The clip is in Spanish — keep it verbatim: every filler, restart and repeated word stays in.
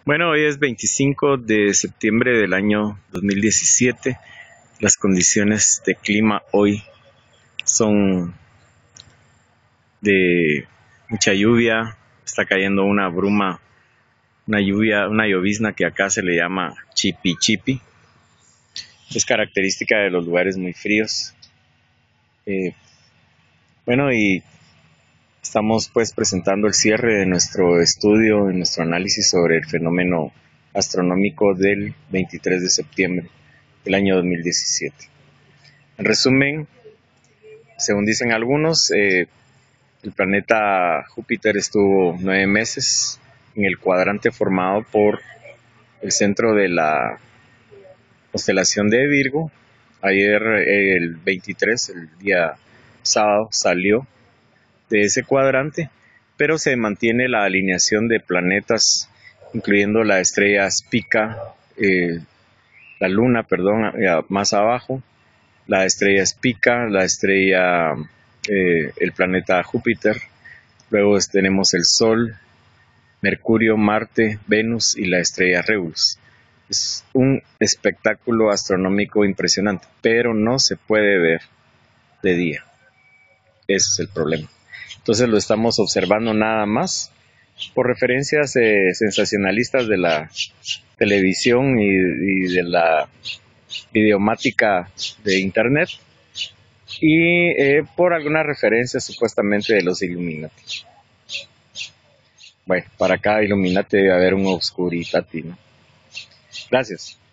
Bueno, hoy es veinticinco de septiembre del año dos mil diecisiete. Las condiciones de clima hoy son de mucha lluvia. Está cayendo una bruma, una lluvia, una llovizna que acá se le llama chipi chipi. Es característica de los lugares muy fríos. Eh, bueno, y estamos pues presentando el cierre de nuestro estudio, de nuestro análisis sobre el fenómeno astronómico del veintitrés de septiembre del año dos mil diecisiete. En resumen, según dicen algunos, eh, el planeta Júpiter estuvo nueve meses en el cuadrante formado por el centro de la constelación de Virgo. Ayer, eh, el veintitrés, el día sábado, salió de ese cuadrante, pero se mantiene la alineación de planetas, incluyendo la estrella Spica, eh, la luna, perdón, más abajo, la estrella Spica, la estrella, eh, el planeta Júpiter, luego tenemos el Sol, Mercurio, Marte, Venus y la estrella Regulus. Es un espectáculo astronómico impresionante, pero no se puede ver de día. Ese es el problema. Entonces lo estamos observando nada más por referencias eh, sensacionalistas de la televisión y, y de la idiomática de internet, y eh, por algunas referencias supuestamente de los Illuminati. Bueno, para cada Illuminati debe haber un Obscuritati, ¿no? Gracias.